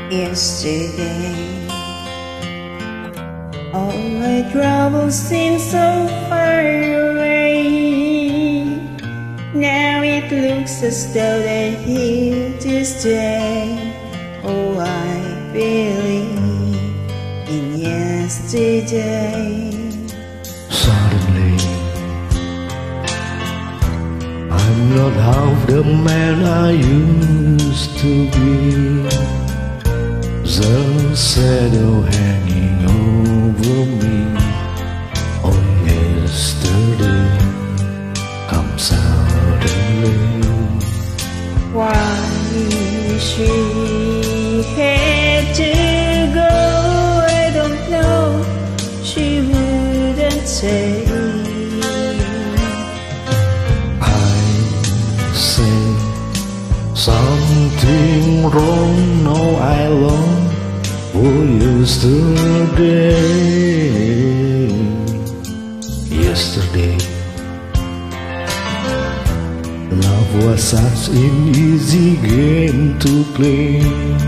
yesterday. All my troubles seem so far away. Now it looks as though they're here to stay. Oh, I believe in yesterday. Suddenly, I'm not half the man I used to be. The shadow hanging over me on yesterday comes suddenly. Why she had to go, I don't know. She wouldn't say. I say something wrong, now I long for yesterday. Yesterday, love was such an easy game to play.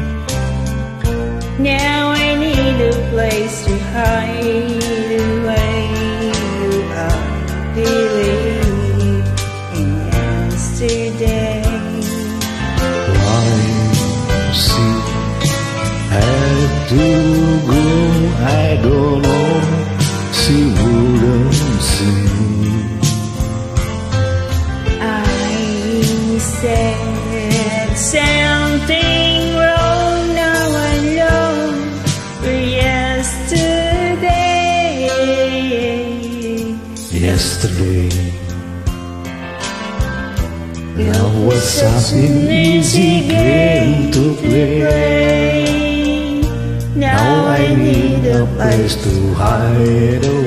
Now I need a place to hide away. I believe in yesterday. Why she had to go, I don't know. She wouldn't see. I said something wrong, now I know for yesterday. Yesterday, love was such an easy game to play. Now I need a place to hide away.